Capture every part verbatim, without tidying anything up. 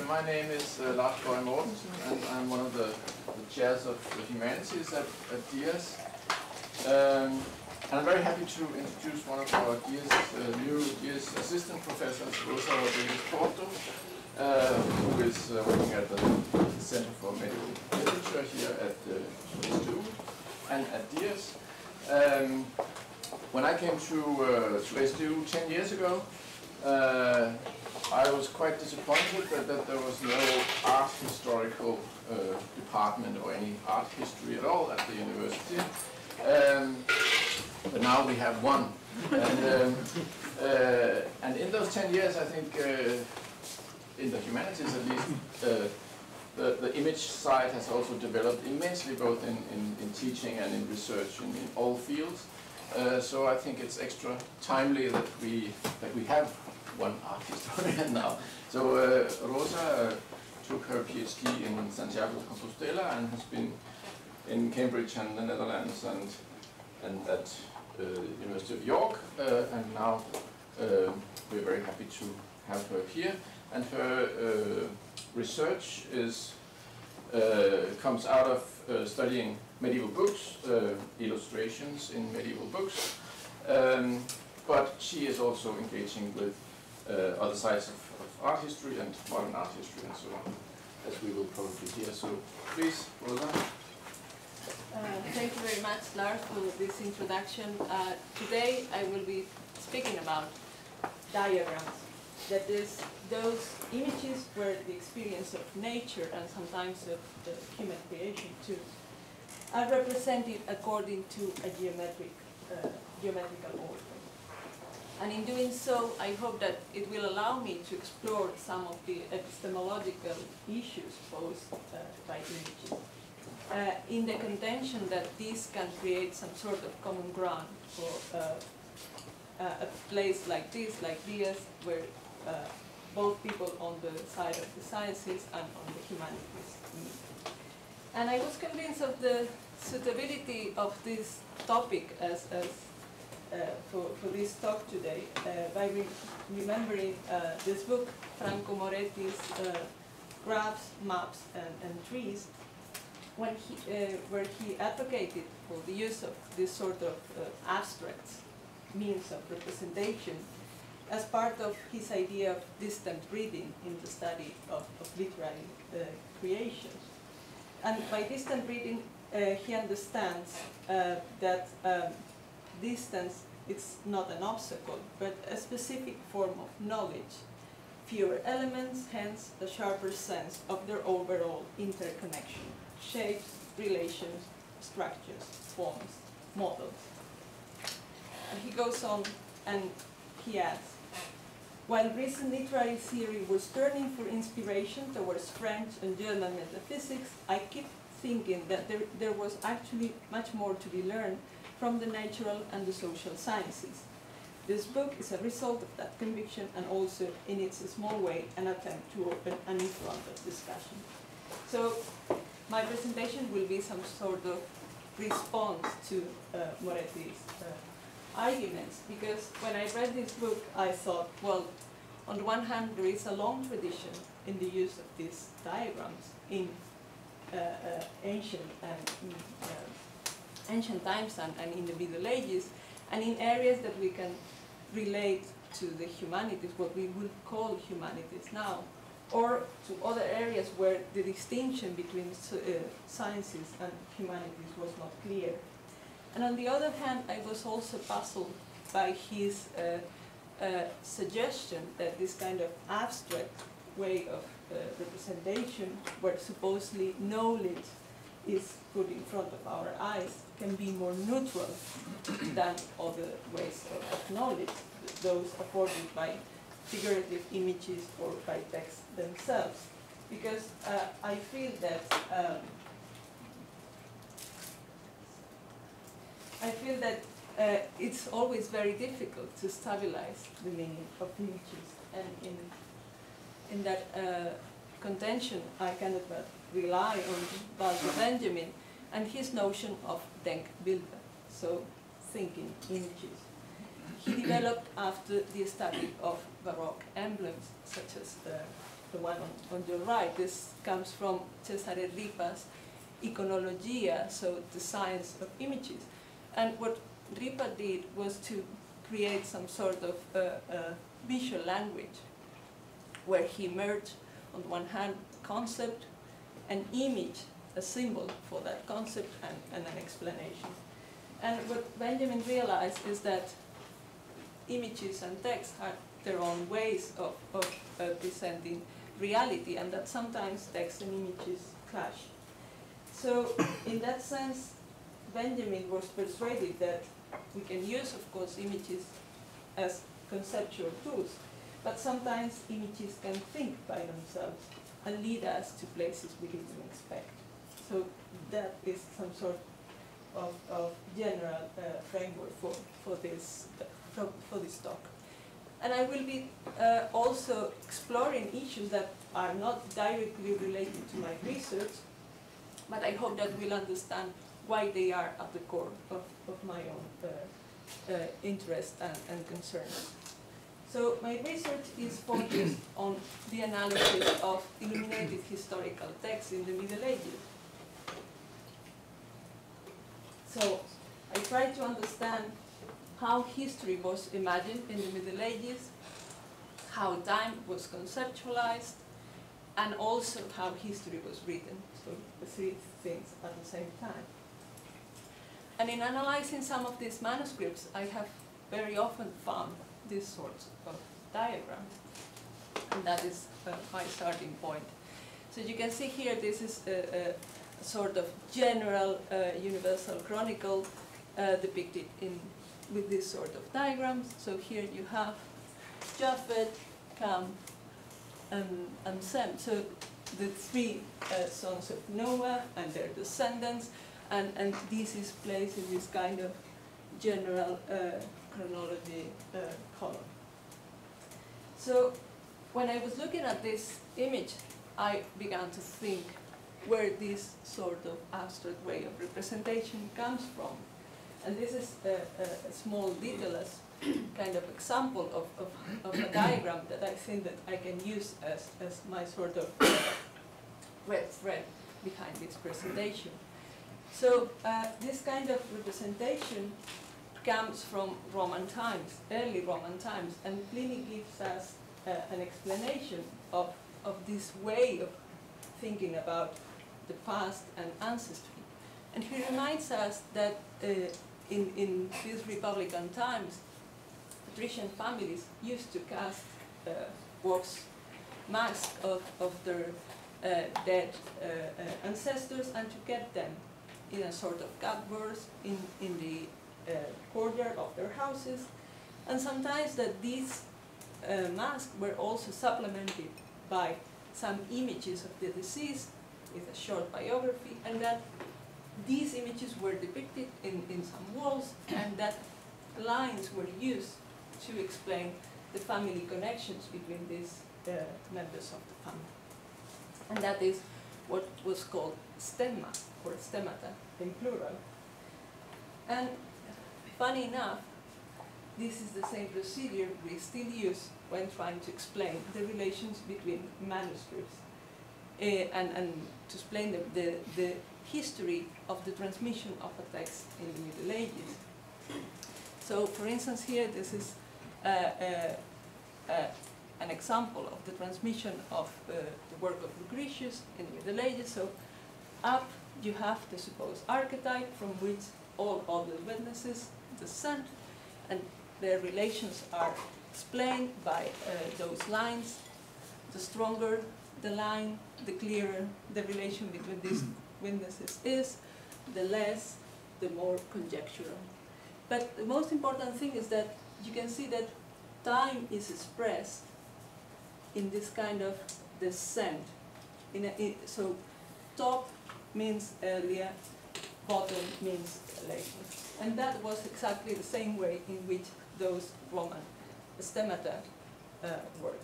my name is uh, Lars Boye Mortensen, and I'm one of the, the chairs of the humanities at, at D I A S. Um, and I'm very happy to introduce one of our D I A S, uh, new D I A S assistant professors, Rosa Rodriguez Porto, uh, who is uh, working at the Center for Medieval Literature here at uh, S T U and at D I A S. Um, when I came to, uh, to S T U ten years ago, uh, I was quite disappointed that, that there was no art historical uh, department or any art history at all at the university. Um, but now we have one. And, um, uh, and in those ten years, I think, uh, in the humanities at least, uh, the, the image side has also developed immensely, both in, in, in teaching and in research in, in all fields. Uh, so I think it's extra timely that we, that we have one art historian now. So uh, Rosa uh, took her PhD in Santiago de Compostela and has been in Cambridge and the Netherlands and and at uh, University of York, uh, and now uh, we're very happy to have her here. And her uh, research is uh, comes out of uh, studying medieval books, uh, illustrations in medieval books, um, but she is also engaging with Uh, other sides of, of art history and modern art history and so on, as we will probably hear. So please, Rosa. Uh, thank you very much, Lars, for this introduction. Uh, today I will be speaking about diagrams, that is, those images where the experience of nature and sometimes of the human creation too are represented according to a geometric, uh, geometrical order. And in doing so, I hope that it will allow me to explore some of the epistemological issues posed uh, by images, uh, in the contention that these can create some sort of common ground for uh, uh, a place like this, like D I A S, where uh, both people on the side of the sciences and on the humanities meet. And I was convinced of the suitability of this topic as, as Uh, for, for this talk today uh, by re remembering uh, this book, Franco Moretti's uh, Graphs, Maps and, and Trees, when he, uh, where he advocated for the use of this sort of uh, abstract means of representation as part of his idea of distant reading in the study of, of literary uh, creations. And by distant reading, uh, he understands uh, that um, distance, it's not an obstacle, but a specific form of knowledge. Fewer elements, hence a sharper sense of their overall interconnection. Shapes, relations, structures, forms, models. And he goes on and he adds, while recent literary theory was turning for inspiration towards French and German metaphysics, I keep thinking that there, there was actually much more to be learned from the natural and the social sciences. This book is a result of that conviction and also, in its small way, an attempt to open an in-front discussion. So, my presentation will be some sort of response to uh, Moretti's uh, arguments, because when I read this book, I thought, well, on the one hand, there is a long tradition in the use of these diagrams in uh, uh, ancient and uh, ancient times and, and in the Middle Ages, and in areas that we can relate to the humanities, what we would call humanities now, or to other areas where the distinction between uh, sciences and humanities was not clear. And on the other hand, I was also puzzled by his uh, uh, suggestion that this kind of abstract way of uh, representation, where supposedly knowledge is put in front of our eyes, can be more neutral than other ways of knowledge, those afforded by figurative images or by text themselves. Because uh, I feel that um, I feel that uh, it's always very difficult to stabilize the meaning of images, and in in that uh, contention, I cannot but rely on Walter Benjamin and his notion of Denkbilder, so thinking images. He developed after the study of Baroque emblems, such as the the one on, on your right. This comes from Cesare Ripa's Iconologia, so the science of images. And what Ripa did was to create some sort of uh, uh, visual language where he merged, on the one hand, concept, an image, a symbol for that concept, and, and an explanation. And what Benjamin realized is that images and text have their own ways of, of uh, presenting reality, and that sometimes text and images clash. So in that sense, Benjamin was persuaded that we can use, of course, images as conceptual tools, but sometimes images can think by themselves and lead us to places we didn't expect. So that is some sort of, of general uh, framework for, for, this, uh, for this talk. And I will be uh, also exploring issues that are not directly related to my research, but I hope that we'll understand why they are at the core of, of my own uh, uh, interest and, and concerns. So my research is focused on the analysis of illuminated historical texts in the Middle Ages. So I try to understand how history was imagined in the Middle Ages, how time was conceptualized, and also how history was written, so the three things at the same time. And in analyzing some of these manuscripts, I have very often found these sorts of diagrams, and that is uh, my starting point. So you can see here, this is a, a sort of general uh, universal chronicle uh, depicted in with this sort of diagrams. So here you have Japheth, Ham, and, and Sem. So the three uh, sons of Noah and their descendants, and, and this is placed in this kind of general uh, chronology uh, column. So when I was looking at this image, I began to think where this sort of abstract way of representation comes from. And this is a, a, a small detail as kind of example of, of, of a diagram that I think that I can use as, as my sort of uh, red thread behind this presentation. So uh, this kind of representation comes from Roman times, early Roman times, and Pliny gives us uh, an explanation of, of this way of thinking about the past and ancestry. And he reminds us that uh, in, in these Republican times, patrician families used to cast uh, wax masks of, of their uh, dead uh, uh, ancestors and to get them in a sort of cupboards in, in the uh, courtyard of their houses. And sometimes that these uh, masks were also supplemented by some images of the deceased with a short biography, and that these images were depicted in, in some walls, and that lines were used to explain the family connections between these uh, members of the family. And that is what was called stemma, or stemmata in plural. And funny enough, this is the same procedure we still use when trying to explain the relations between manuscripts uh, and, and to explain the, the, the history of the transmission of a text in the Middle Ages. So, for instance, here this is uh, uh, uh, an example of the transmission of uh, the work of Lucretius in the Middle Ages. So, up you have the supposed archetype from which all other witnesses descend, and their relations are explained by uh, those lines. The stronger the line, the clearer the relation between these witnesses is, the less, the more conjectural. But the most important thing is that you can see that time is expressed in this kind of descent. In a, in, so top means earlier, bottom means later. And that was exactly the same way in which those Roman stemmata uh, work.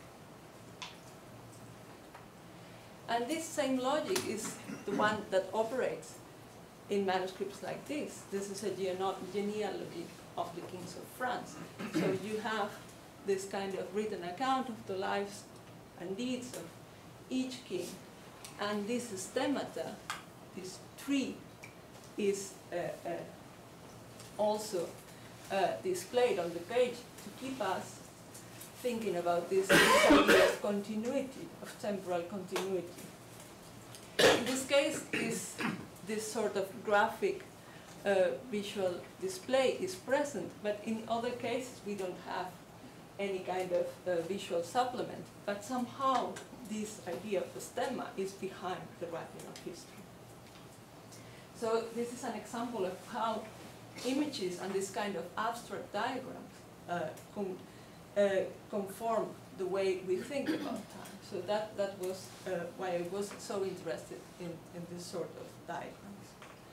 And this same logic is the one that operates in manuscripts like this. This is a genealogy of the kings of France. So you have this kind of written account of the lives and deeds of each king. And this stemmata, this tree, is uh, uh, also uh, displayed on the page to keep us thinking about this, this idea of continuity, of temporal continuity. In this case, this, this sort of graphic uh, visual display is present, but in other cases we don't have any kind of uh, visual supplement, but somehow this idea of the stemma is behind the writing of history. So this is an example of how images and this kind of abstract diagrams uh, com uh, conform the way we think about time. So that, that was uh, why I was so interested in, in this sort of diagrams.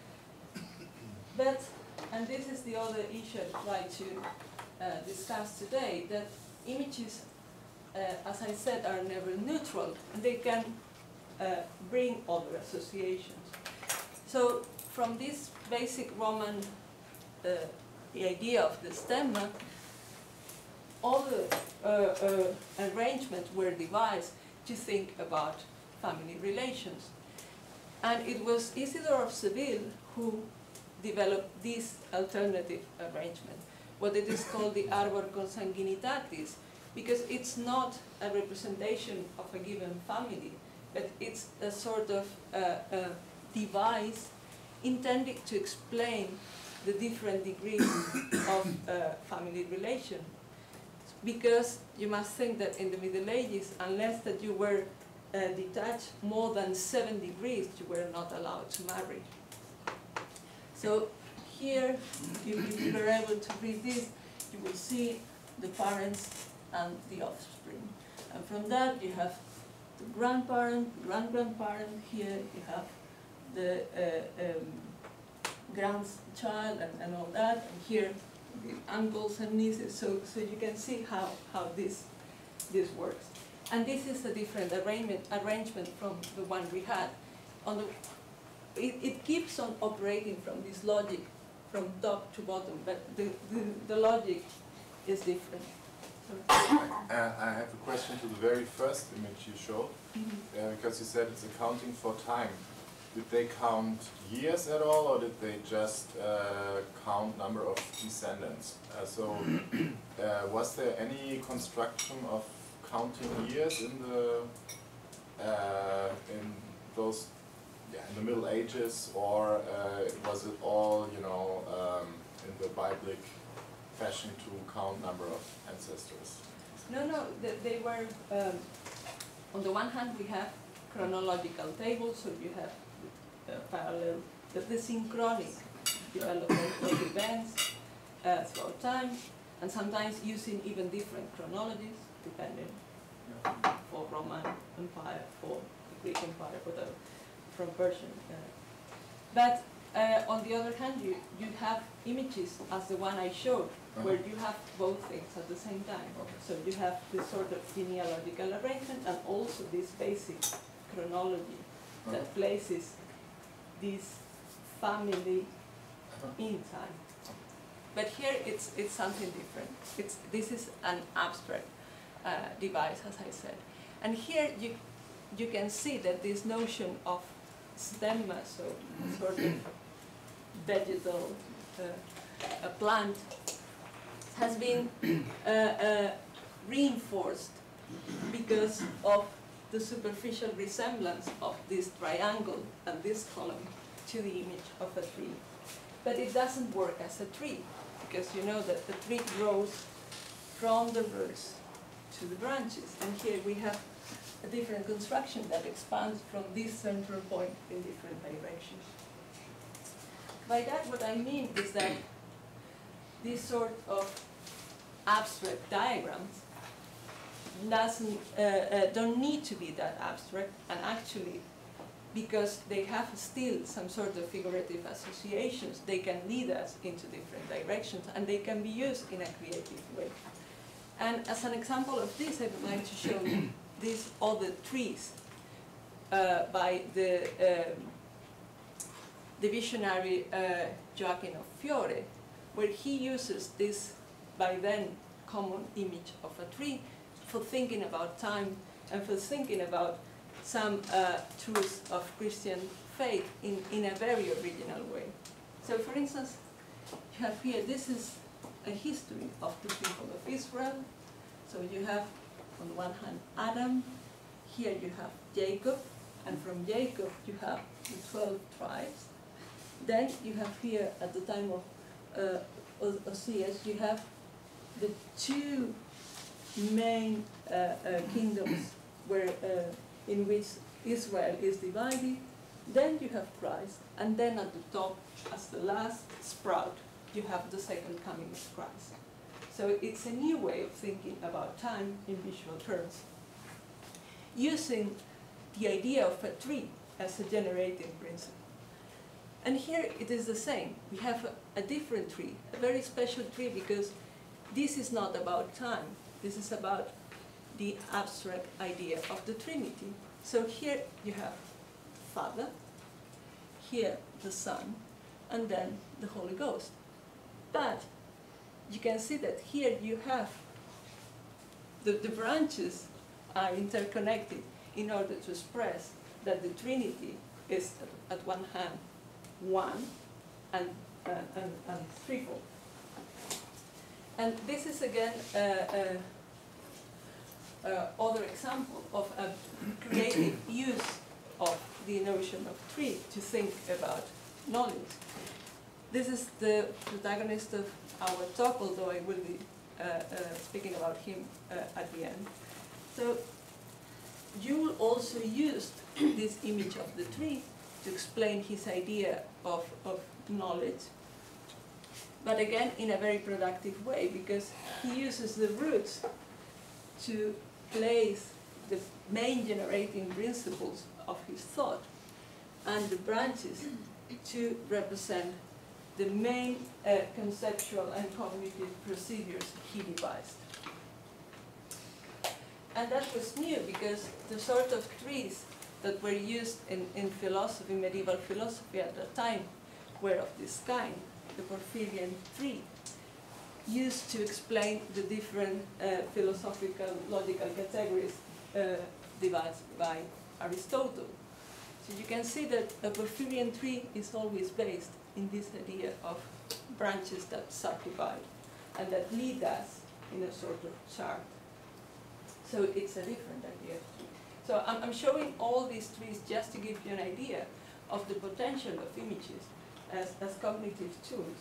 But, and this is the other issue I try to uh, discuss today, that images, uh, as I said, are never neutral, and they can uh, bring other associations. So from this basic Roman uh, the idea of the stemma, other uh, uh, arrangements were devised to think about family relations. And it was Isidore of Seville who developed this alternative arrangement, what it is called the arbor consanguinitatis, because it's not a representation of a given family, but it's a sort of uh, uh, device intended to explain the different degrees of uh, family relation. Because you must think that in the Middle Ages, unless that you were uh, detached more than seven degrees, you were not allowed to marry. So here, if you were able to read this, you will see the parents and the offspring. And from that, you have the grandparent, grand-grandparent. Here you have the uh, um, grandchild and, and all that. And here, the uncles and nieces. So, so you can see how, how this, this works. And this is a different arrangement, arrangement from the one we had. On the, it, it keeps on operating from this logic, from top to bottom, but the, the, the logic is different. Uh, I have a question to the very first image you showed, mm-hmm. uh, because you said it's accounting for time. Did they count years at all, or did they just uh, count number of descendants? Uh, so, uh, was there any construction of counting years in the uh, in those yeah, in the Middle Ages, or uh, was it all you know um, in the Biblic fashion to count number of ancestors? No, no, they, they were, um, on the one hand we have chronological tables, so you have uh, parallel, the, the synchronic development of events uh, throughout time, and sometimes using even different chronologies, depending yeah. for Roman Empire, for the Greek Empire, for the, from Persian. Uh, but uh, on the other hand, you, you have images as the one I showed, uh-huh. where you have both things at the same time. Okay. So you have this sort of genealogical arrangement and also this basic chronology uh-huh. that places this family uh-huh. in time. But here it's, it's something different. It's, this is an abstract uh, device, as I said. And here you, you can see that this notion of stemma, so sort of vegetal uh, a plant, has been uh, uh, reinforced because of the superficial resemblance of this triangle and this column to the image of a tree. But it doesn't work as a tree, because you know that the tree grows from the roots to the branches. And here we have a different construction that expands from this central point in different directions. By that, what I mean is that this sort of abstract diagrams doesn't, uh, uh, don't need to be that abstract, and actually, because they have still some sort of figurative associations, they can lead us into different directions, and they can be used in a creative way. And as an example of this, I would like to show you these other trees uh, by the, um, the visionary uh, Gioacchino Fiore, where he uses this, by then, common image of a tree for thinking about time and for thinking about some uh, truths of Christian faith in, in a very original way. So for instance, you have here, this is a history of the people of Israel. So you have, on the one hand, Adam, here you have Jacob, and from Jacob you have the twelve tribes. Then you have here, at the time of uh, Oseas, you have the two main uh, uh, kingdoms where, uh, in which Israel is divided. Then you have Christ, and then at the top, as the last sprout, you have the second coming of Christ. So it's a new way of thinking about time in visual terms, using the idea of a tree as a generating principle. And here it is the same. We have a, a different tree, a very special tree, because this is not about time. This is about the abstract idea of the Trinity. So here you have Father, here the Son, and then the Holy Ghost. But you can see that here you have the, the branches are interconnected in order to express that the Trinity is at, at one hand one and, uh, and, and threefold. And this is again uh, uh, uh, other example of a creative use of the notion of tree to think about knowledge. This is the protagonist of our talk, although I will be uh, uh, speaking about him uh, at the end. So Joule also used this image of the tree to explain his idea of, of knowledge, but again in a very productive way, because he uses the roots to place the main generating principles of his thought, and the branches to represent the main uh, conceptual and cognitive procedures he devised. And that was new, because the sort of trees that were used in, in philosophy, medieval philosophy at that time, were of this kind, the Porphyrian tree, used to explain the different uh, philosophical logical categories uh, devised by Aristotle. So you can see that a Porphyrian tree is always based in this idea of branches that subdivide and that lead us in a sort of chart. So it's a different idea of tree. So I'm, I'm showing all these trees just to give you an idea of the potential of images as, as cognitive tools,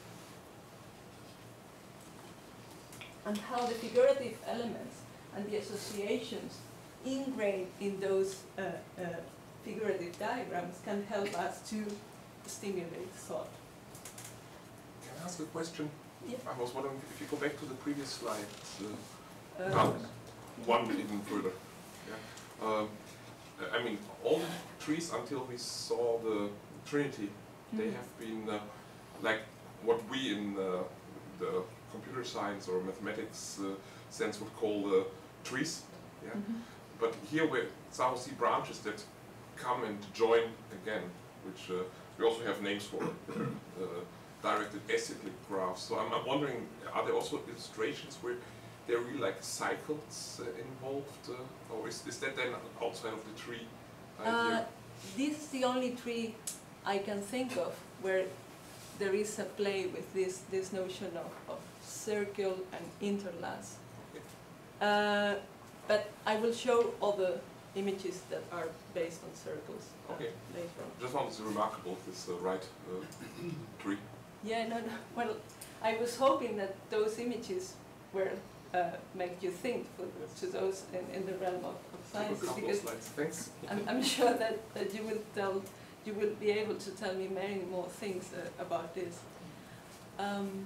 and how the figurative elements and the associations ingrained in those uh, uh, figurative diagrams can help us to stimulate thought. Can I ask a question? Yeah. I was wondering if you go back to the previous slide, uh, Uh, no, one even further. Yeah. Um, I mean, all the trees until we saw the Trinity, they Mhm. have been uh, like what we in uh, the computer science or mathematics uh, sense would call uh, trees. Yeah. Mhm. But here we somehow see branches that come and join again, which uh, we also have names for, uh, directed acyclic graphs. So I'm, I'm wondering, are there also illustrations where there are really like cycles uh, involved, uh, or is, is that then outside of the tree idea? Uh, this is the only tree I can think of where there is a play with this, this notion of, of circle and interlace. Okay. Uh, but I will show other images that are based on circles uh, Okay. later on. Just found this remarkable, this uh, right uh, tree. Yeah, no, no. Well, I was hoping that those images were uh, make you think for, to those in, in the realm of, of A sciences, couple of because slides. Thanks. I'm, I'm sure that, that you will tell, you will be able to tell me many more things uh, about this. Um,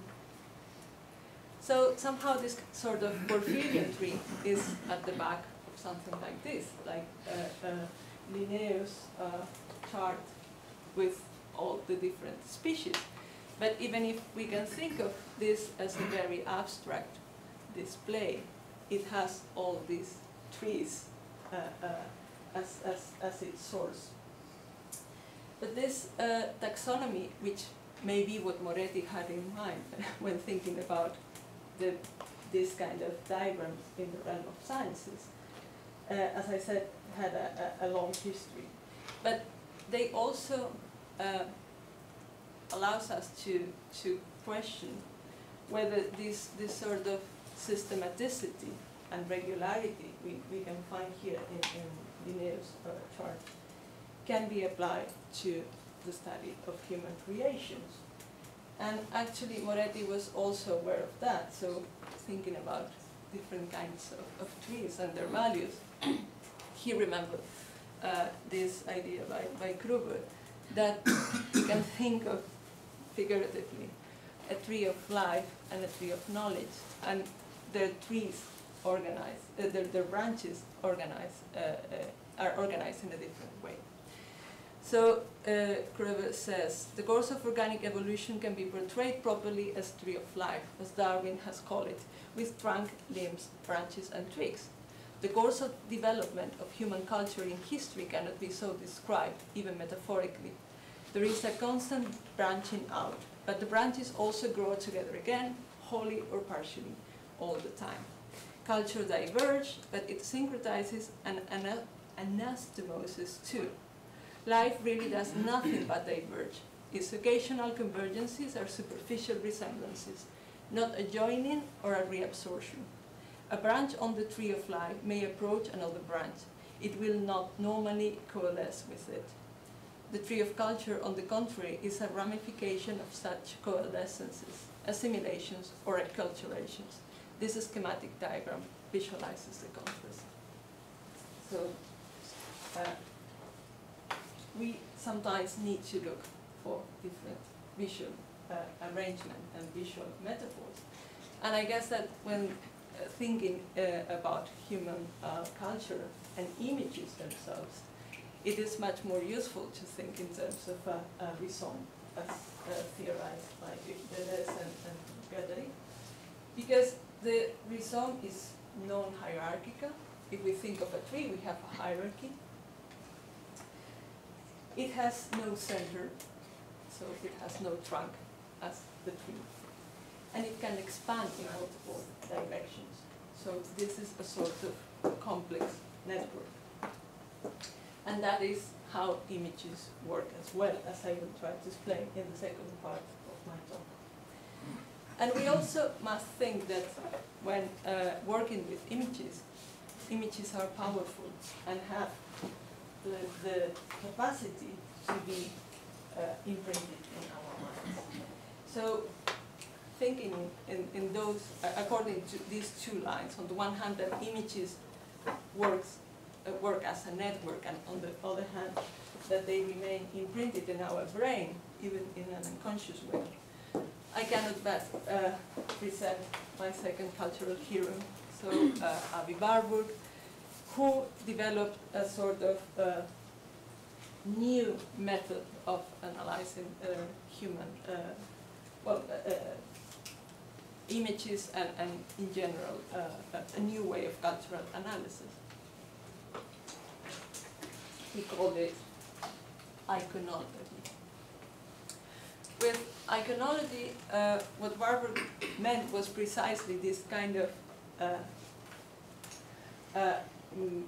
so somehow this sort of Porphyrian tree is at the back of something like this, like a, a Linnaeus uh, chart with all the different species. But even if we can think of this as a very abstract display, it has all these trees uh, uh, as, as, as its source. But this uh, taxonomy, which may be what Moretti had in mind when thinking about the, this kind of diagrams in the realm of sciences, uh, as I said, had a, a, a long history. But they also uh, allows us to, to question whether this, this sort of systematicity and regularity we, we can find here in, in Linnaeus' uh, chart can be applied to the study of human creations. And actually Moretti was also aware of that, so thinking about different kinds of, of trees and their values, he remembered uh, this idea by, by Gruber, that you can think of figuratively a tree of life and a tree of knowledge, and their trees organized, uh, their, their branches organized, uh, uh, are organized in a different way. So uh, Gruber says, the course of organic evolution can be portrayed properly as tree of life, as Darwin has called it, with trunk, limbs, branches, and twigs. The course of development of human culture in history cannot be so described, even metaphorically. There is a constant branching out, but the branches also grow together again, wholly or partially, all the time. Culture diverges, but it syncretizes and anastomoses too. Life really does nothing but diverge. Its occasional convergences are superficial resemblances, not a joining or a reabsorption. A branch on the tree of life may approach another branch. It will not normally coalesce with it. The tree of culture, on the contrary, is a ramification of such coalescences, assimilations, or acculturations. This schematic diagram visualizes the contrast. So, uh, we sometimes need to look for different visual uh, arrangement and visual metaphors. And I guess that when uh, thinking uh, about human uh, culture and images themselves, it is much more useful to think in terms of a, a rhizome, as uh, theorized by Deleuze and, and Guattari, because the rhizome is non-hierarchical. If we think of a tree, we have a hierarchy. It has no center, so it has no trunk as the tree. And it can expand in multiple directions. So this is a sort of complex network. And that is how images work as well, as I will try to explain in the second part of my talk. And we also must think that when uh, working with images, images are powerful and have the, the capacity to be uh, imprinted in our minds. So thinking in, in those, uh, according to these two lines, on the one hand that images works, uh, work as a network, and on the other hand that they remain imprinted in our brain, even in an unconscious way, I cannot but uh, present my second cultural hero, so uh, Avi Warburg, who developed a sort of uh, new method of analyzing uh, human, uh, well, uh, uh, images and, and in general, uh, a new way of cultural analysis. He called it iconology. With iconology, uh, what Warburg meant was precisely this kind of uh, uh, mm,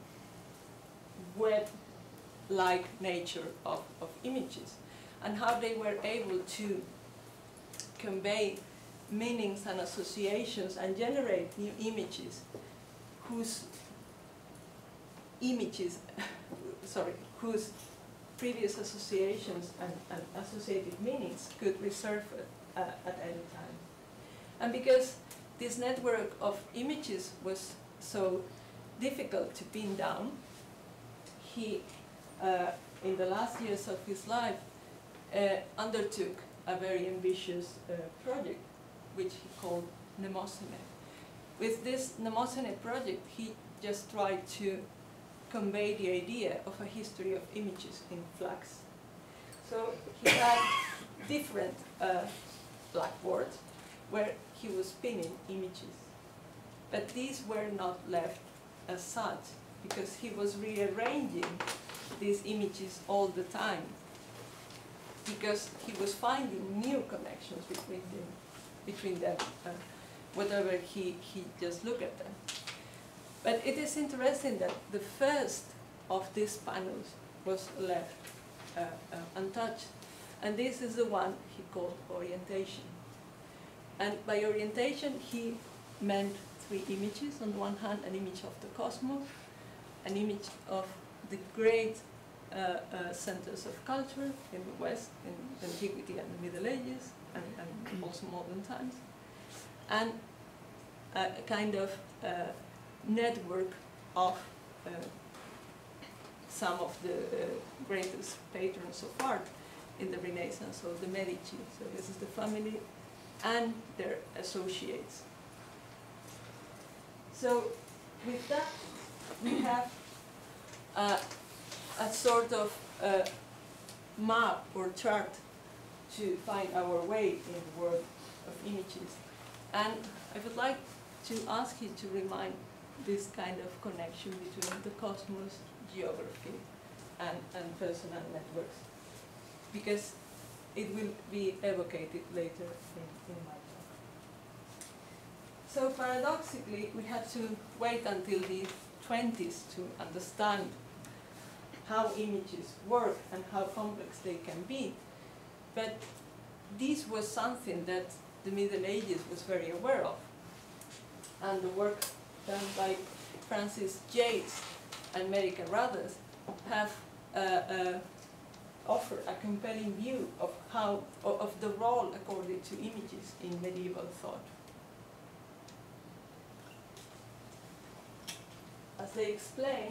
web-like nature of, of images, and how they were able to convey meanings and associations and generate new images whose images, sorry, whose previous associations and, and associated meanings could resurface uh, at any time. And because this network of images was so difficult to pin down, he, uh, in the last years of his life, uh, undertook a very ambitious uh, project, which he called Mnemosyne. With this Mnemosyne project, he just tried to convey the idea of a history of images in flux. So he had different uh, blackboards where he was pinning images. But these were not left as such, because he was rearranging these images all the time, because he was finding new connections between them, between them uh, whatever he, he just looked at them. But it is interesting that the first of these panels was left uh, uh, untouched. And this is the one he called orientation. And by orientation, he meant three images. On the one hand, an image of the cosmos, an image of the great uh, uh, centers of culture in the West, in antiquity and the Middle Ages, and, and also modern times, and a kind of uh, network of uh, some of the uh, greatest patrons of art in the Renaissance, so the Medici. So this is the family and their associates. So with that, we have uh, a sort of uh, map or chart to find our way in the world of images. And I would like to ask you to remind this kind of connection between the cosmos, geography, and, and personal networks, because it will be evocated later in, in my talk. So paradoxically, we had to wait until the twenties to understand how images work and how complex they can be. But this was something that the Middle Ages was very aware of. And the work done by Francis Yates and Mary Carruthers have uh, uh, offered a compelling view of how of the role accorded to images in medieval thought. As they explain,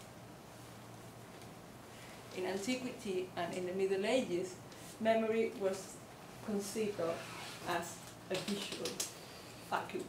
in antiquity and in the Middle Ages, memory was conceived of as a visual faculty.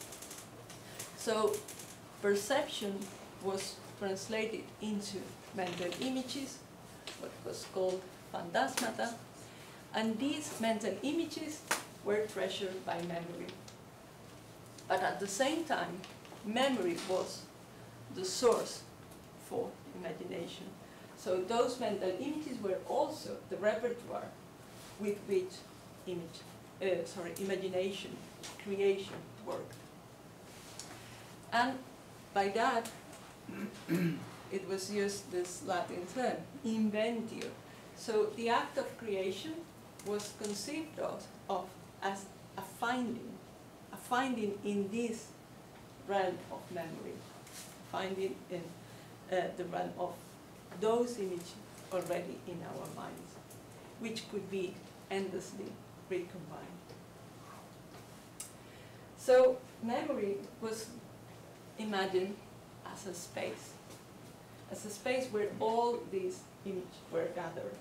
So perception was translated into mental images, what was called phantasmata, and these mental images were treasured by memory. But at the same time, memory was the source for imagination. So those mental images were also the repertoire with which image, uh, sorry, imagination, creation worked. And by that, it was used this Latin term, inventio. So the act of creation was conceived of, of as a finding, a finding in this realm of memory, a finding in uh, the realm of those images already in our minds, which could be endlessly recombined. So memory was imagined as a space, as a space where all these images were gathered.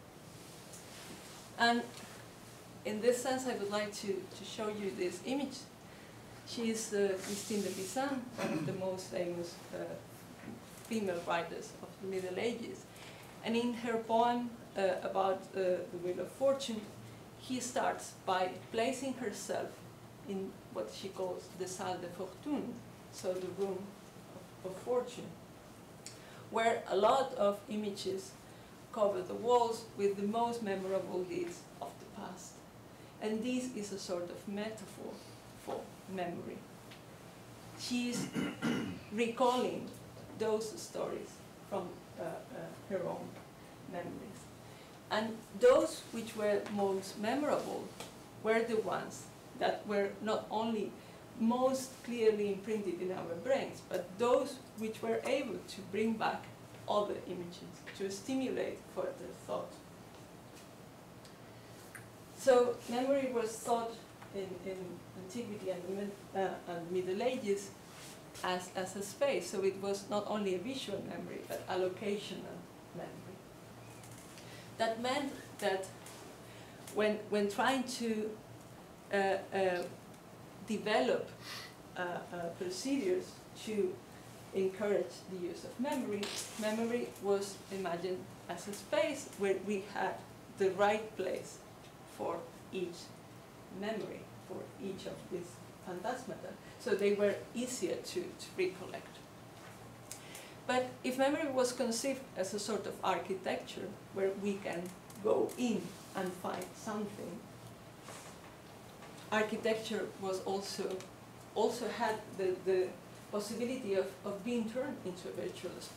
And in this sense, I would like to, to show you this image. She is uh, Christine de Pizan, one of the most famous uh, female writers of the Middle Ages. And in her poem uh, about uh, the Wheel of Fortune, he starts by placing herself in what she calls the salle de fortune, so the room of, of fortune, where a lot of images cover the walls with the most memorable deeds of the past. And this is a sort of metaphor for memory. She is recalling those stories from uh, uh, her own memories. And those which were most memorable were the ones that were not only most clearly imprinted in our brains, but those which were able to bring back other images, to stimulate further thought. So memory was thought in, in antiquity and, mid, uh, and Middle Ages as, as a space. So it was not only a visual memory, but a locational memory. That meant that when, when trying to uh, uh, develop uh, uh, procedures to encourage the use of memory, memory was imagined as a space where we had the right place for each memory, for each of these phantasmata, so they were easier to, to recollect. But if memory was conceived as a sort of architecture where we can go in and find something, architecture was also, also had the, the possibility of, of being turned into a virtual space.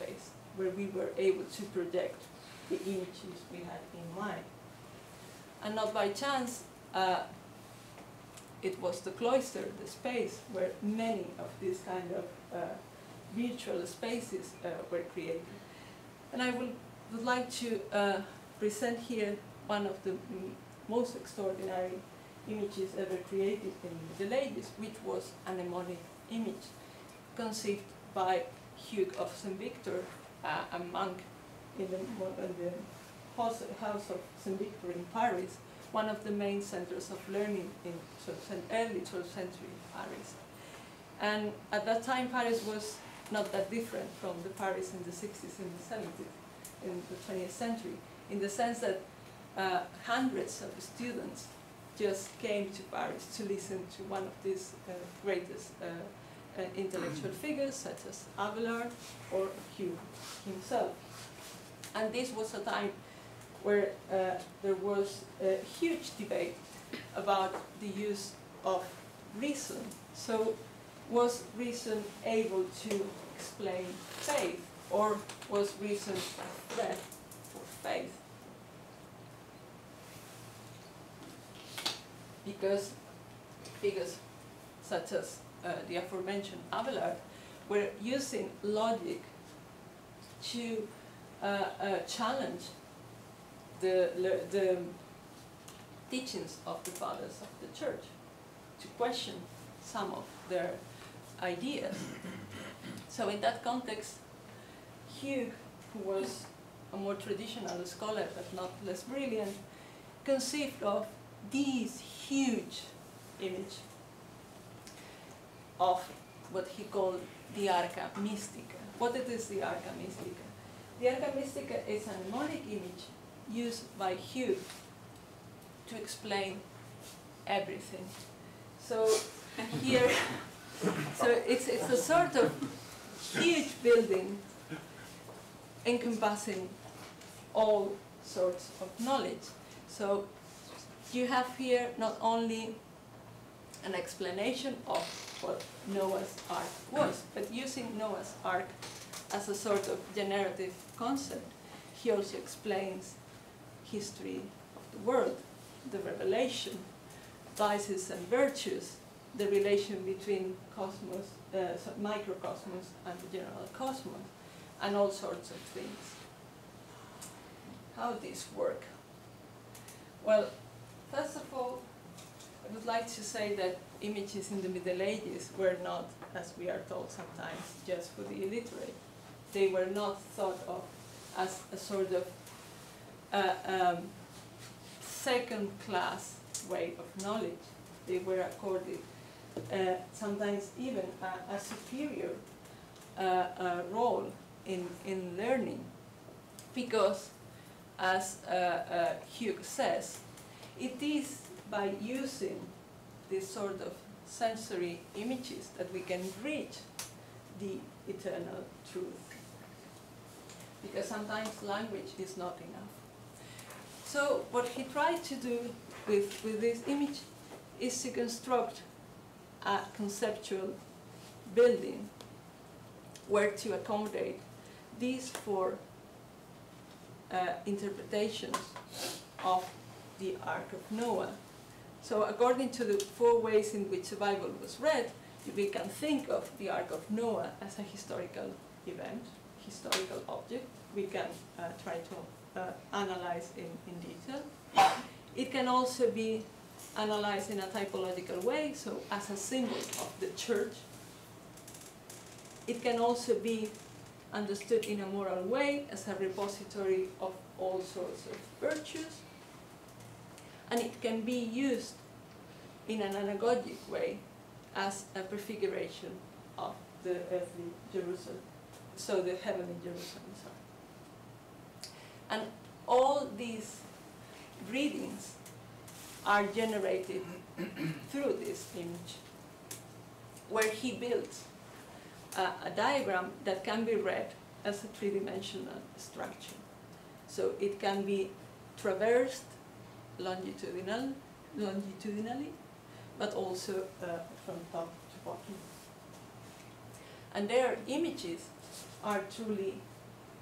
where we were able to project the images we had in mind. And not by chance, uh, it was the cloister, the space, where many of these kind of uh, virtual spaces uh, were created. And I will, would like to uh, present here one of the mm, most extraordinary images ever created in the Middle Ages, which was a mnemonic image conceived by Hugh of Saint Victor, uh, a monk in the, in the house, house of Saint Victor in Paris, one of the main centers of learning in early twelfth century Paris. And at that time, Paris was not that different from the Paris in the sixties and the seventies, in the twentieth century, in the sense that uh, hundreds of students just came to Paris to listen to one of these uh, greatest uh, uh, intellectual figures, such as Abelard or Hugh himself. And this was a time where uh, there was a huge debate about the use of reason. So, was reason able to explain faith, or was reason a threat for faith? Because figures such as uh, the aforementioned Abelard were using logic to uh, uh, challenge the, the teachings of the fathers of the church, to question some of their ideas. So in that context, Hugh, who was a more traditional scholar but not less brilliant, conceived of this huge image of what he called the Arca Mystica. What it is the Arca Mystica? The Arca Mystica is a mnemonic image used by Hugh to explain everything. So here, so it's, it's a sort of huge building encompassing all sorts of knowledge. So you have here not only an explanation of what Noah's Ark was, but using Noah's Ark as a sort of generative concept, he also explains history of the world, the revelation, vices and virtues, the relation between cosmos, uh, so microcosmos and the general cosmos, and all sorts of things. How this work? Well, first of all, I would like to say that images in the Middle Ages were not, as we are told sometimes, just for the illiterate. They were not thought of as a sort of uh, um, second-class way of knowledge. They were accorded uh, sometimes even a, a superior uh, uh, role in, in learning, because, as uh, uh, Hugh says, it is by using this sort of sensory images that we can reach the eternal truth. Because sometimes language is not enough. So what he tried to do with, with this image is to construct a conceptual building where to accommodate these four uh, interpretations of the Ark of Noah. So according to the four ways in which the Bible was read, we can think of the Ark of Noah as a historical event, historical object. We can uh, try to uh, analyze in, in detail. It can also be analyzed in a typological way, so as a symbol of the church. It can also be understood in a moral way as a repository of all sorts of virtues. And it can be used in an anagogic way as a prefiguration of the earthly Jerusalem, so the heavenly Jerusalem. Sorry. And all these readings are generated through this image, where he builds a, a diagram that can be read as a three-dimensional structure. So it can be traversed longitudinal, longitudinally, but also uh, from top to bottom. And their images are truly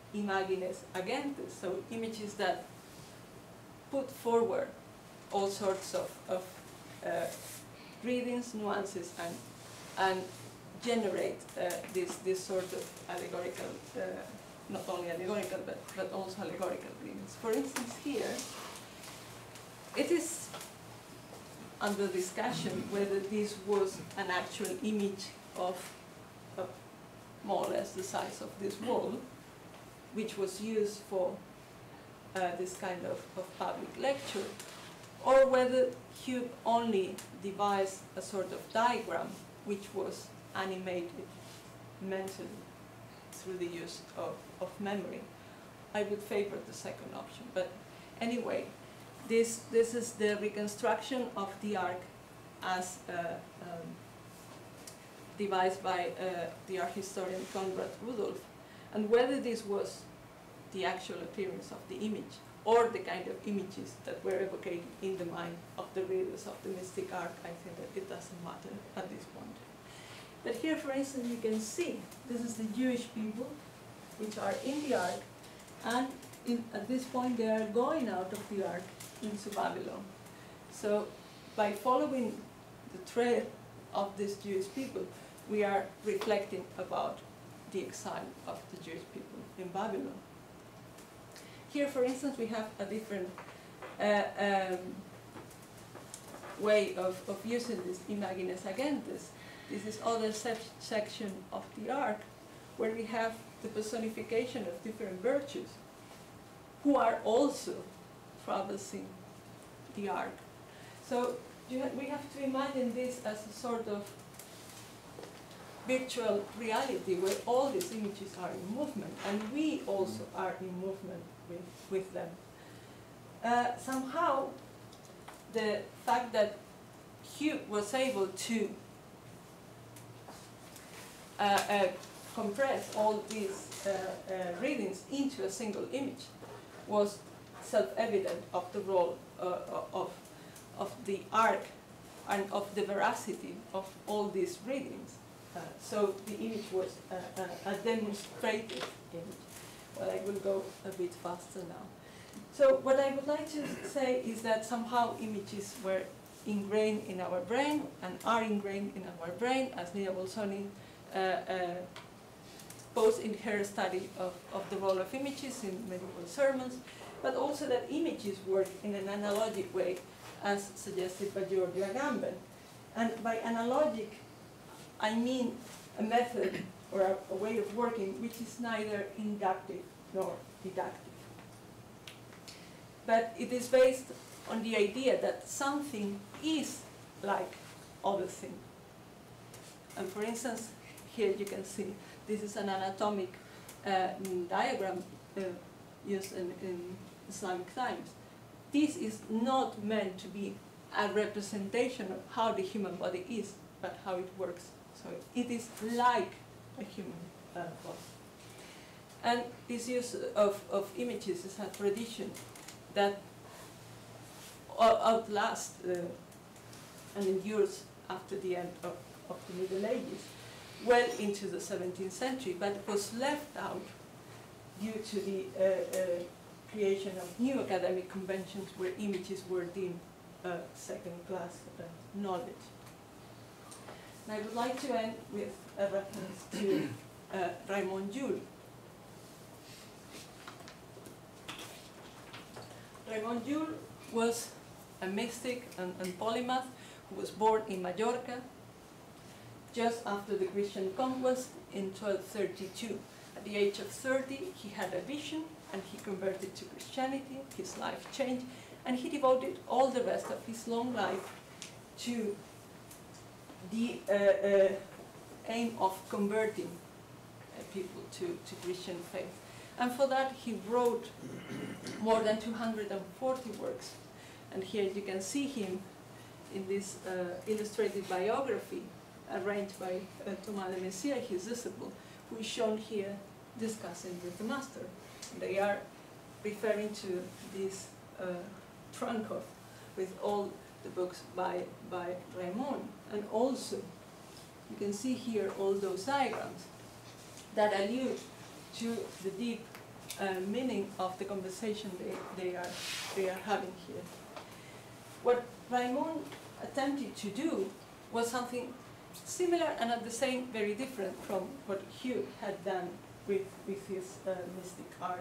imagines agentes, so images that put forward all sorts of, of uh, readings, nuances, and, and generate uh, this, this sort of allegorical, uh, not only allegorical, but, but also allegorical readings. For instance, here, it is under discussion whether this was an actual image of, of more or less the size of this wall, which was used for uh, this kind of, of public lecture, or whether Hugh only devised a sort of diagram which was animated mentally through the use of, of memory. I would favor the second option, but anyway, this, this is the reconstruction of the ark as uh, um, devised by uh, the art historian Konrad Rudolph, and whether this was the actual appearance of the image or the kind of images that were evocated in the mind of the readers of the mystic ark, I think that it doesn't matter at this point. But here, for instance, you can see this is the Jewish people which are in the ark, and in, at this point they are going out of the ark into Babylon. So by following the trail of these Jewish people, we are reflecting about the exile of the Jewish people in Babylon. Here, for instance, we have a different uh, um, way of, of using this imagines agentes. This is other se section of the ark, where we have the personification of different virtues, who are also traversing the ark. So you ha we have to imagine this as a sort of virtual reality where all these images are in movement, and we also are in movement with, with them. Uh, somehow, the fact that Hugh was able to uh, uh, compress all these uh, uh, readings into a single image was self-evident of the role uh, of, of the ark and of the veracity of all these readings. Uh, so the image was uh, a, a demonstrative image. Well, I will go a bit faster now. So what I would like to say is that somehow images were ingrained in our brain and are ingrained in our brain, as Nia Bolzoni uh, uh, both in her study of, of the role of images in medieval sermons, but also that images work in an analogic way, as suggested by Giorgio Agamben. And by analogic, I mean a method or a, a way of working which is neither inductive nor deductive. But it is based on the idea that something is like other thing. And for instance, here you can see this is an anatomic uh, diagram uh, used in, in Islamic times. This is not meant to be a representation of how the human body is, but how it works. So it is like a human uh, body. And this use of, of images is a tradition that outlasts uh, and endures after the end of, of the Middle Ages, well into the seventeenth century, but was left out due to the uh, uh, creation of new academic conventions where images were deemed uh, second-class uh, knowledge. And I would like to end with a reference to uh, Raymond Joule. Raymond Joule was a mystic and, and polymath who was born in Majorca just after the Christian conquest in twelve thirty-two. At the age of thirty, he had a vision and he converted to Christianity. His life changed, and he devoted all the rest of his long life to the uh, uh, aim of converting uh, people to, to Christian faith. And for that, he wrote more than two hundred forty works. And here you can see him in this uh, illustrated biography arranged by uh, Thomas de Maizière, his disciple, who is shown here discussing with the master. They are referring to this uh, trunk of, with all the books by, by Raymond. And also, you can see here all those diagrams that allude to the deep uh, meaning of the conversation they, they, are, they are having here. What Raimund attempted to do was something similar and at the same very different from what Hugh had done with, with his uh, mystic art.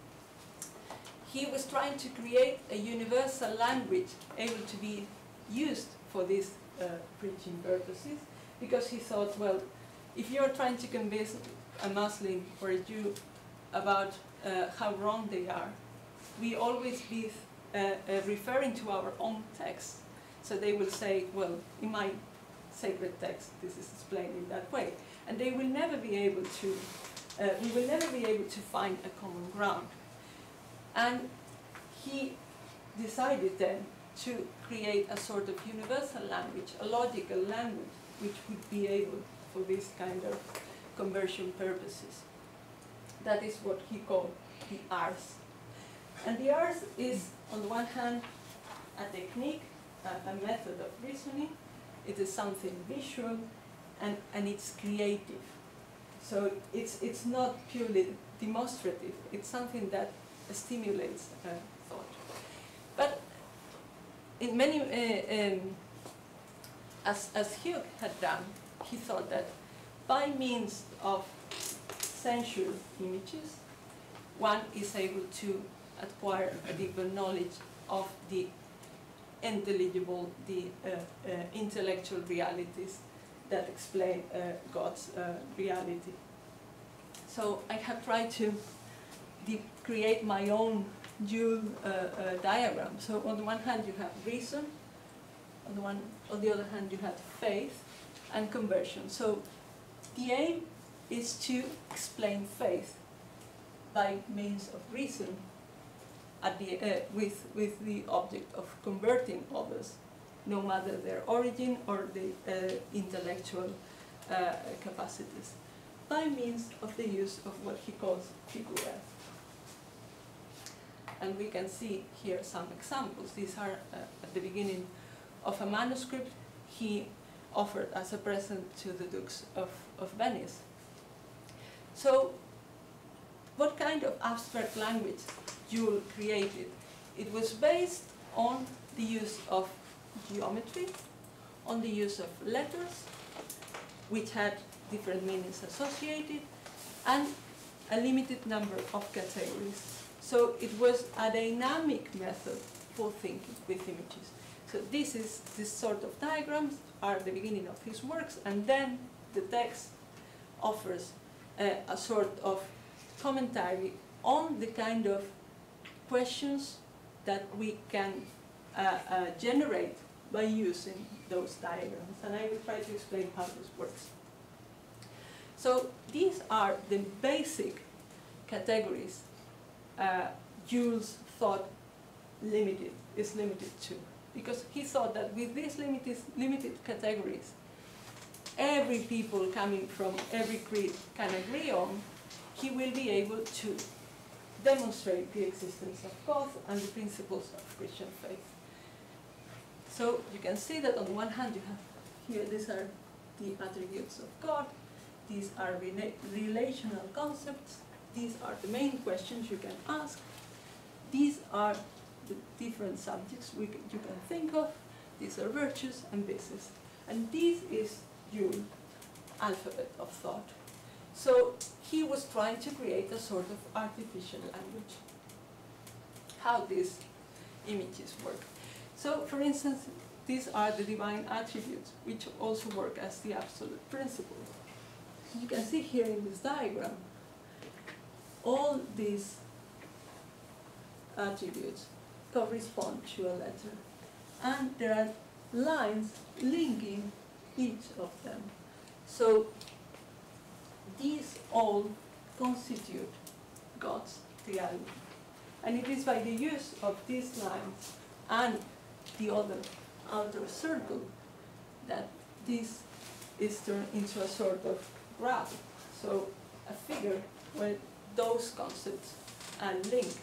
He was trying to create a universal language able to be used for these uh, preaching purposes, because he thought, well, if you're trying to convince a Muslim or a Jew about uh, how wrong they are, we always be uh, uh, referring to our own text. So they will say, well, in my sacred text, this is explained in that way. And they will never be able to, uh, we will never be able to find a common ground. And he decided then to create a sort of universal language, a logical language, which would be able for this kind of conversion purposes. That is what he called the ars. And the ars is, on the one hand, a technique, a, a method of reasoning. It is something visual, and, and it's creative. So it's, it's not purely demonstrative. It's something that stimulates uh, thought. But in many, uh, um, as, as Hugh had done, he thought that by means of sensual images, one is able to acquire a deeper knowledge of the intelligible, the uh, uh, intellectual realities that explain uh, God's uh, reality. So I have tried to create my own dual uh, uh, diagram. So on the one hand you have reason, on the, one, on the other hand you have faith and conversion. So the aim is to explain faith by means of reason at the, uh, with, with the object of converting others, no matter their origin or the uh, intellectual uh, capacities, by means of the use of what he calls figura. And we can see here some examples. These are uh, at the beginning of a manuscript he offered as a present to the Dukes of, of Venice. So, what kind of abstract language Joule created? It was based on the use of geometry, on the use of letters, which had different meanings associated, and a limited number of categories. So it was a dynamic method for thinking with images. So this is this sort of diagrams are the beginning of his works, and then the text offers uh, a sort of commentary on the kind of questions that we can uh, uh, generate by using those diagrams. And I will try to explain how this works. So these are the basic categories uh, Jules thought limited, is limited to. Because he thought that with these limited, limited categories, every people coming from every creed can agree on, he will be able to demonstrate the existence of God and the principles of Christian faith. So you can see that on the one hand you have here, these are the attributes of God, these are rela relational concepts, these are the main questions you can ask, these are the different subjects we can, you can think of, these are virtues and vices. And this is your alphabet of thought. So he was trying to create a sort of artificial language. How these images work. So for instance, these are the divine attributes, which also work as the absolute principle. You can see here in this diagram, all these attributes correspond to a letter. And there are lines linking each of them. So these all constitute God's reality. And it is by the use of these lines and the other outer circle that this is turned into a sort of graph. So a figure where those concepts are linked.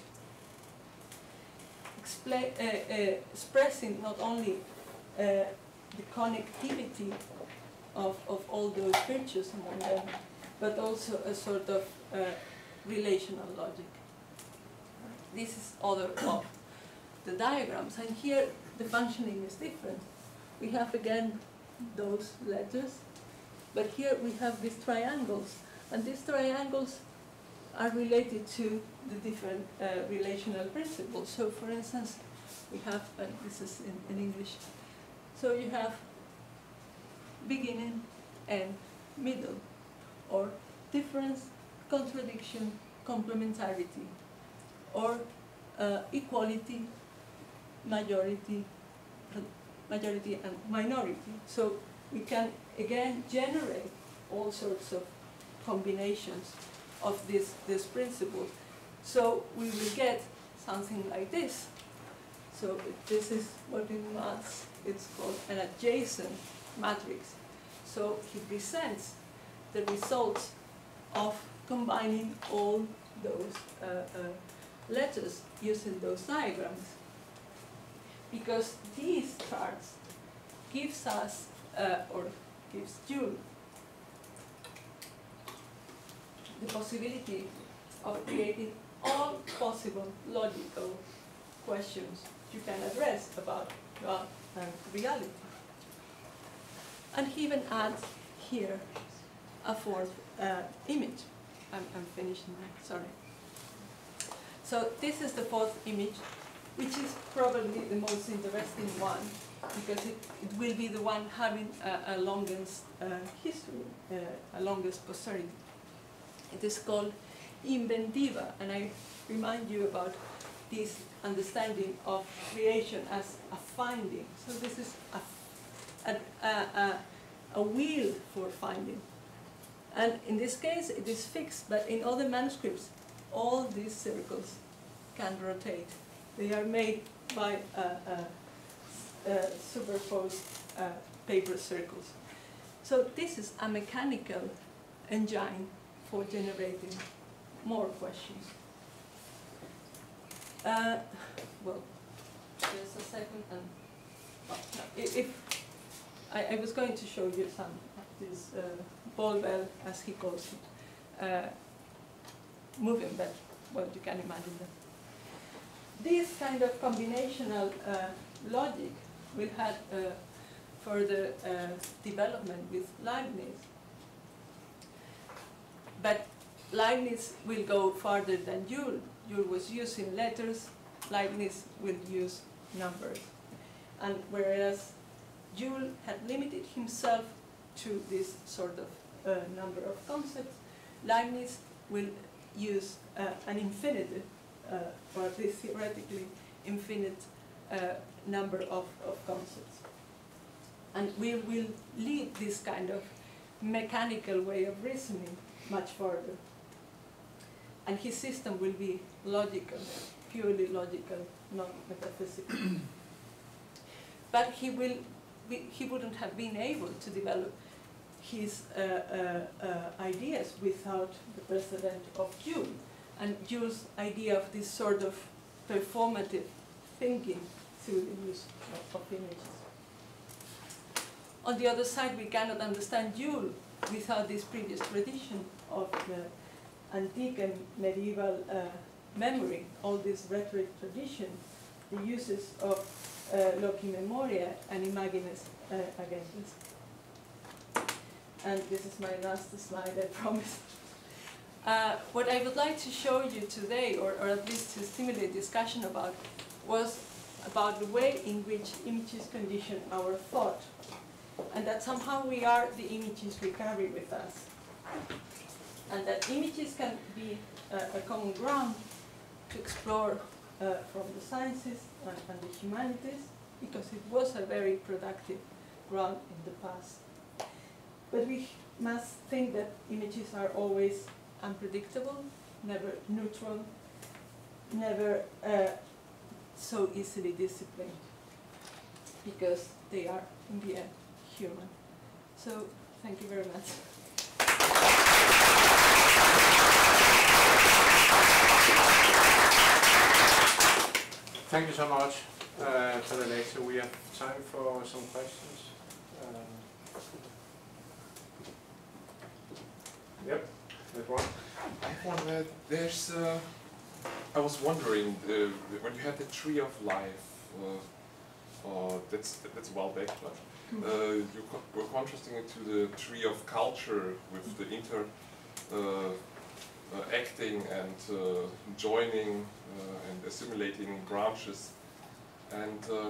Expla uh, uh, expressing not only uh, the connectivity of, of all those virtues among them, but also a sort of uh, relational logic. this is other of the diagrams, and here the functioning is different. We have again those letters, but here we have these triangles, and these triangles are related to the different uh, relational principles. So for instance, we have, uh, this is in, in English, so you have beginning and middle, or difference, contradiction, complementarity, or uh, equality, majority, majority and minority. So we can again generate all sorts of combinations of this, this principle. So we will get something like this. So this is what in maths it's called an adjacent matrix. So he presents the results of combining all those uh, uh, letters using those diagrams. Because these charts gives us, uh, or gives you, the possibility of creating all possible logical questions you can address about God and reality. And he even adds here a fourth uh, image. I'm, I'm finishing now, sorry. So this is the fourth image, which is probably the most interesting one, because it, it will be the one having a, a longest uh, history, uh, a longest posterity. It is called inventiva, and I remind you about this understanding of creation as a finding. So this is a, a, a, a wheel for finding. And in this case, it is fixed, but in other manuscripts, all these circles can rotate. They are made by uh, uh, uh, superposed uh, paper circles. So this is a mechanical engine for generating more questions. Uh, well, just a second, and oh, no, if, if I, I was going to show you some of this uh, ball bell, as he calls it, uh, moving, but well, you can imagine that. This kind of combinational uh, logic will have uh, further uh, development with Leibniz. But Leibniz will go farther than Joule. Joule was using letters, Leibniz will use numbers. And whereas Joule had limited himself to this sort of uh, number of concepts, Leibniz will use uh, an infinite, uh, or at least theoretically infinite uh, number of, of concepts. And we will lead this kind of mechanical way of reasoning much further. And his system will be logical, purely logical, not metaphysical. But he will be, he wouldn't have been able to develop his uh, uh, uh, ideas without the precedent of Joule, and Joule's idea of this sort of performative thinking through the use of, of images. On the other side, we cannot understand Joule without this previous tradition of the antique and medieval uh, memory, all this rhetoric tradition, the uses of uh, loci memoria and imagines uh, agentis. And this is my last slide, I promise. Uh, what I would like to show you today, or, or at least to stimulate discussion about, was about the way in which images condition our thought, and that somehow we are the images we carry with us, and that images can be uh, a common ground to explore uh, from the sciences and, and the humanities, because it was a very productive ground in the past. But we must think that images are always unpredictable, never neutral, never uh, so easily disciplined, because they are, in the end, human. So, thank you very much. Thank you so much uh, for the lecture. We have time for some questions. Uh, yep, there's one. I have one. Uh, there's uh, I was wondering, uh, when you had the Tree of Life, uh, uh, that's that's a while back, but uh, you co were contrasting it to the Tree of Culture with the inter uh, uh, acting and uh, joining uh, and assimilating branches, and uh,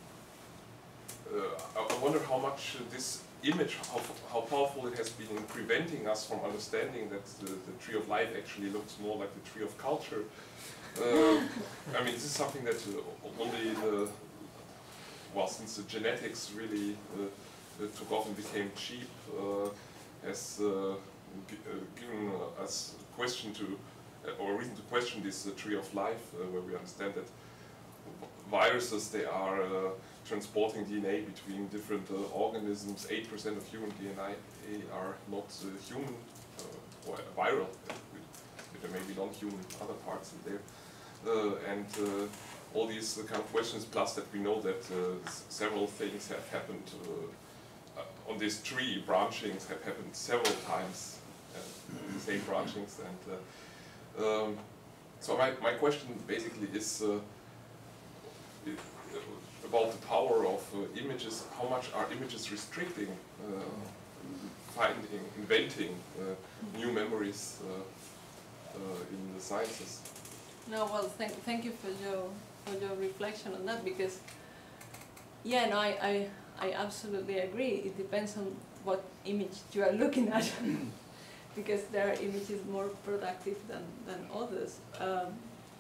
uh, I, I wonder how much this image, how, how powerful it has been in preventing us from understanding that the, the Tree of Life actually looks more like the Tree of Culture. Uh, I mean, this is something that uh, only the, well, since the genetics really uh, uh, took off and became cheap, uh, has uh, g uh, given uh, us a question to, uh, or a reason to question this uh, Tree of Life, uh, where we understand that viruses, they are uh, transporting D N A between different uh, organisms. eight percent of human D N A are not uh, human, uh, or viral, but there may be non-human other parts in there. Uh, and uh, all these uh, kind of questions, plus that we know that uh, several things have happened uh, uh, on this tree, branchings have happened several times, uh, the same branchings. And uh, um, so my, my question basically is uh, if, uh, about the power of uh, images. How much are images restricting, uh, finding, inventing uh, new memories uh, uh, in the sciences? No, well, thank, thank you for your for your reflection on that, because, yeah, no, I, I, I absolutely agree. It depends on what image you are looking at, because there are images more productive than, than others. Um,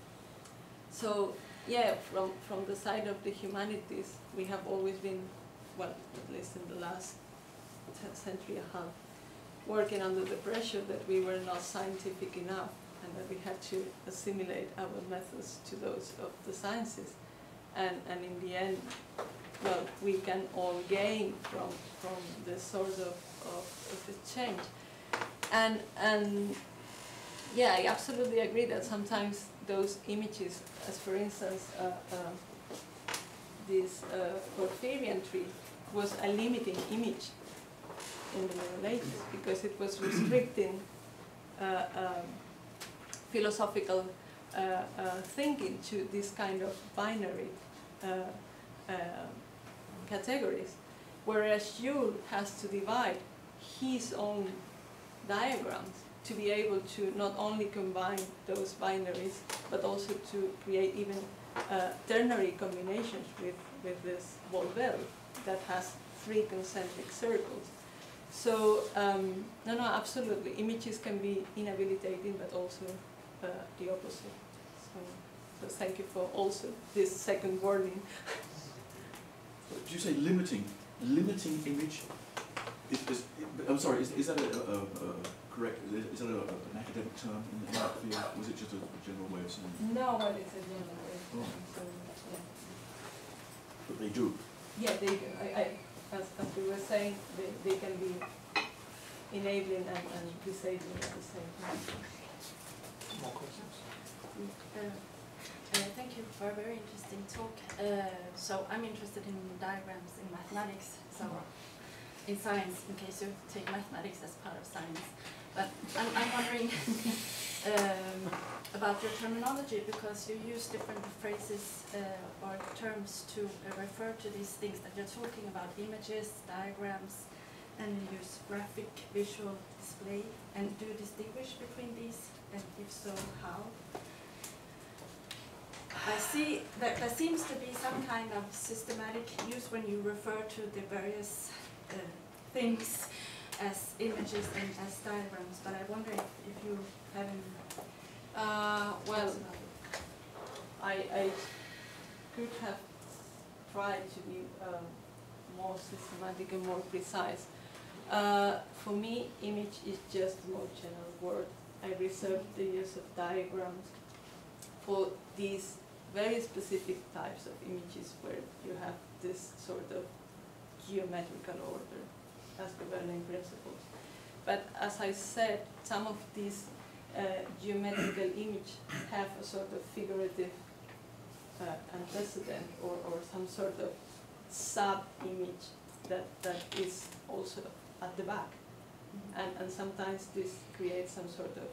so, yeah, from, from the side of the humanities, we have always been, well, at least in the last century and a half, working under the pressure that we were not scientific enough, and that we had to assimilate our methods to those of the sciences. And, and in the end, well, we can all gain from, from this sort of, of, of a change. And, and yeah, I absolutely agree that sometimes those images, as for instance, uh, uh, this uh, Porphyrian tree was a limiting image in the Middle Ages, because it was restricting uh, um, philosophical uh, uh, thinking to this kind of binary uh, uh, categories, whereas Joule has to divide his own diagrams to be able to not only combine those binaries, but also to create even uh, ternary combinations with, with this Volvel that has three concentric circles. So, um, no, no, absolutely. Images can be inhabilitating, but also uh, the opposite. So, so thank you for also this second warning. Did you say limiting? Limiting image? Is, is, I'm sorry, is, is that a, a, a correct, is, is that a, an academic term in the art field, or was it just a general way of saying it? No, well, it's a general way of saying Oh. so, yeah. But they do. Yeah, they do. I, I, as, as we were saying, they, they can be enabling and, and disabling at the same time. More questions? Uh, uh, thank you for a very interesting talk. Uh, so I'm interested in diagrams in mathematics, so in science, in case you take mathematics as part of science. But I'm, I'm wondering um, about your terminology, because you use different phrases uh, or terms to uh, refer to these things that you're talking about, images, diagrams, and you use graphic, visual, display. And do you distinguish between these? And if so, how? I see that there seems to be some kind of systematic use when you refer to the various uh, things as images and as diagrams, but I wonder if, if you have any Uh, well, thoughts about it. I, I could have tried to be um, more systematic and more precise. Uh, for me, image is just a more general word. I reserve the use of diagrams for these very specific types of images where you have this sort of geometrical order as governing principles. But as I said, some of these uh, geometrical images have a sort of figurative uh, antecedent, or, or some sort of sub-image that, that is also at the back. And, and sometimes this creates some sort of, of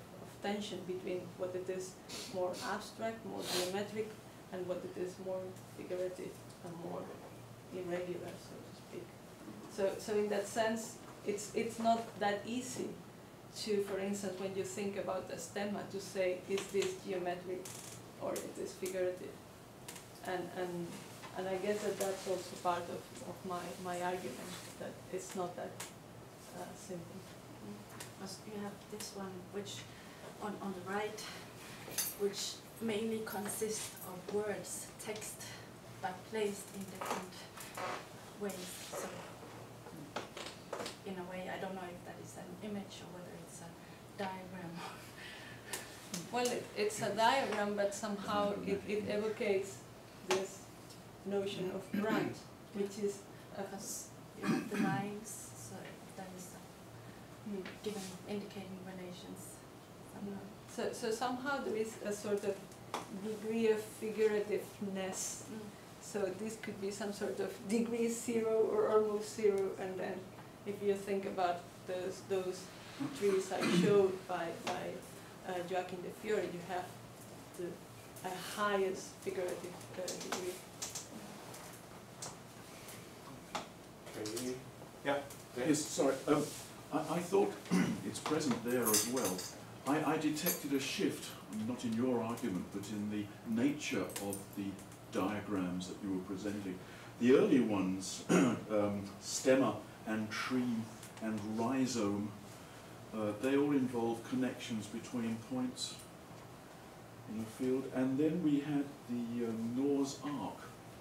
tension between what it is more abstract, more geometric, and what it is more figurative and more irregular, so to speak. So, so in that sense, it's it's not that easy to, for instance, when you think about the stemma, to say, is this geometric or is this figurative? And and and I guess that that's also part of, of my, my argument, that it's not that uh, simple. Because you have this one, which on, on the right, which mainly consists of words, text, but placed in different ways. So, in a way, I don't know if that is an image or whether it's a diagram. Well, it, it's a diagram, but somehow it, it evocates this notion of branch, which is a Because you have the lines, so that is uh, hmm. given, indicating relations. somehow. So, so somehow there is a sort of degree of figurativeness. Mm. So this could be some sort of degree zero or almost zero, and then if you think about those those trees I showed by by uh, Joachim de Fiore, you have the uh, highest figurative uh, degree. Okay. Yeah. Yes, sorry. Um, I, I thought it's present there as well. I, I detected a shift, not in your argument, but in the nature of the diagrams that you were presenting. The early ones, um, stemma and tree and rhizome, uh, they all involve connections between points in a field. And then we had the um, Noah's Ark,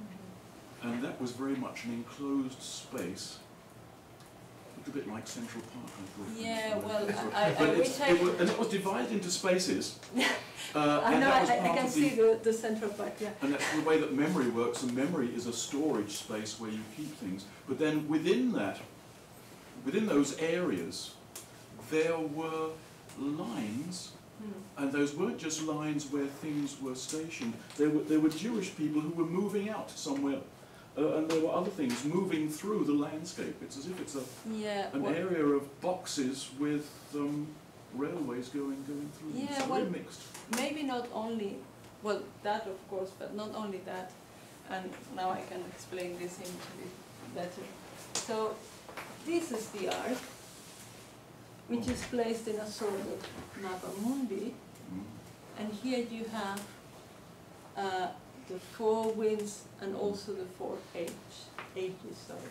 and that was very much an enclosed space. Looked a bit like Central Park, I thought. Yeah, well, Sorry. I, I, But I it's- wish I it was, and it was divided into spaces. Uh, I and know, that I, was I part can of see the, the, the central part, yeah. and that's the way that memory works, and memory is a storage space where you keep things. But then within that, within those areas, there were lines, Hmm. and those weren't just lines where things were stationed. There were, there were Jewish people who were moving out somewhere, uh, and there were other things moving through the landscape. It's as if it's a, Yeah, an well, area of boxes with um, railways going, going through. Yeah, It's well, very mixed. maybe not only, well, that of course, but not only that, and now I can explain this in a bit better. So, this is the ark, which is placed in a sort of mappa mundi, Mm. and here you have uh, the four winds and also the four ages, ages, sorry.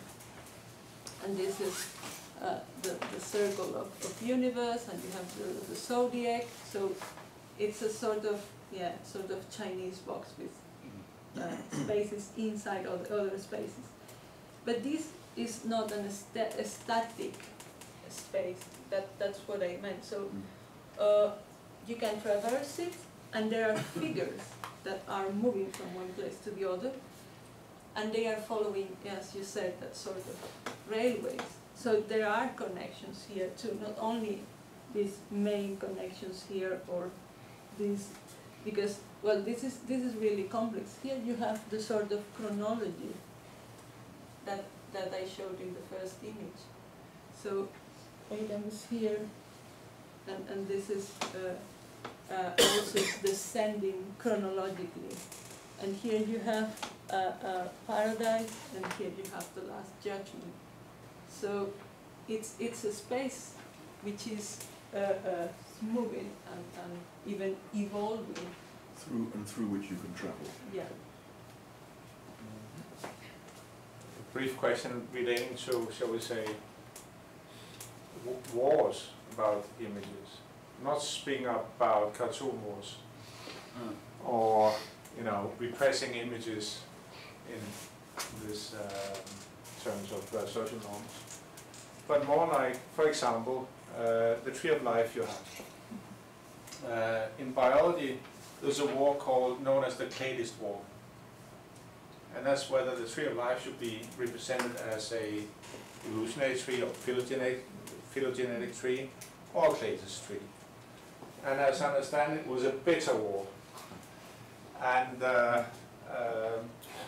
And this is uh, the, the circle of, of universe, and you have the, the zodiac, so it's a sort of, yeah, sort of Chinese box with uh, spaces inside other, other spaces. But this is not an sta- a static space, that, that's what I meant. So uh, you can traverse it, and there are figures that are moving from one place to the other, and they are following, as you said, that sort of railways. So there are connections here too, not only these main connections here or these, because, well, this is, this is really complex. Here you have the sort of chronology that, that I showed in the first image. So Adam is here, and, and this is uh, uh, also descending chronologically. And here you have uh, uh, paradise, and here you have the last judgment. So it's, it's a space which is uh, uh, moving and, and even evolving. Through and through which you can travel. Yeah. A brief question relating to, shall we say, w- wars about images. Not speaking about cartoon wars or, you know, repressing images in this um, terms of uh, social norms, but more like, for example, uh, the tree of life you have. Uh, in biology, there's a war called, known as the cladist war. And that's whether the tree of life should be represented as a evolutionary tree or phylogenetic, phylogenetic tree or cladist tree. And as I understand it, was a bitter war. And uh, um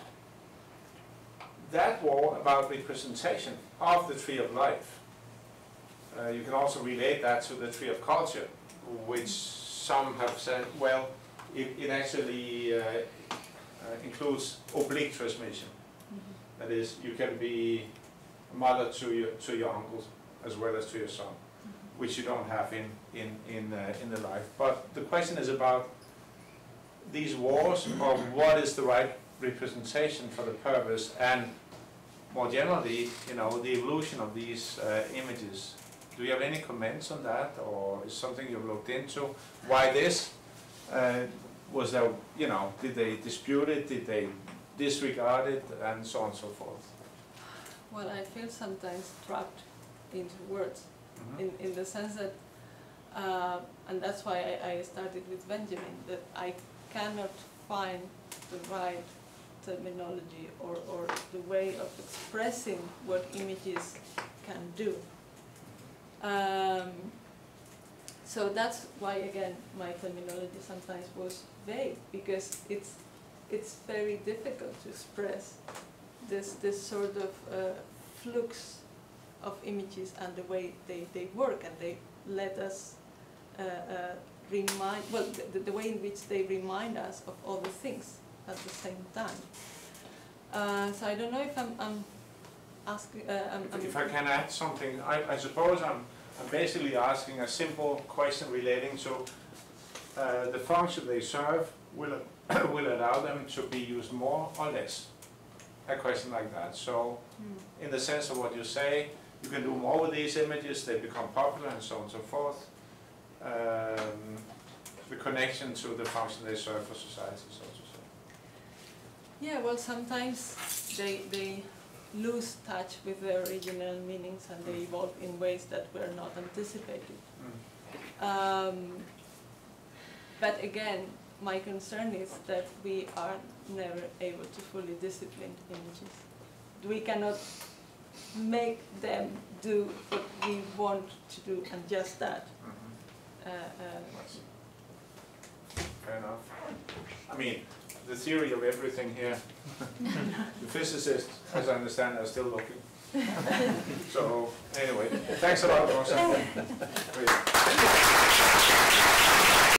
that war about representation of the tree of life, uh, you can also relate that to the tree of culture, which some have said, well, it, it actually uh, uh, includes oblique transmission. Mhm. That is, you can be a mother to your to your uncles as well as to your son, Mhm. which you don't have in in in uh, in the life. But the question is about these wars, or what is the right representation for the purpose, and more generally, you know, the evolution of these uh, images. Do you have any comments on that, or is something you've looked into? Why this? Uh, was there, you know, did they dispute it? Did they disregard it, and so on and so forth? Well, I feel sometimes trapped into words, Mhm. in, in the sense that, uh, and that's why I, I started with Benjamin, that I cannot find the right terminology or, or the way of expressing what images can do. Um, so that's why, again, my terminology sometimes was vague, because it's, it's very difficult to express this, this sort of uh, flux of images and the way they, they work, and they let us uh, uh, remind, well, the, the way in which they remind us of other things at the same time. Uh, so I don't know if I'm, I'm asking, uh, I'm, I'm If I can add something, I, I suppose I'm, I'm basically asking a simple question relating to uh, the function they serve will, will allow them to be used more or less. A question like that. So, Hmm. in the sense of what you say, you can do more with these images, they become popular and so on and so forth. Um, the connection to the function they serve for society, so to say. Yeah, well, sometimes they, they lose touch with their original meanings, and they evolve in ways that were not anticipated. Mm. Um, but again, my concern is that we are never able to fully discipline images. We cannot make them do what we want to do, and just that. Mhm. Uh, uh, Fair enough. I mean, the theory of everything here, the physicists, as I understand, are still looking. So, anyway, thanks a lot, Rosa. Great.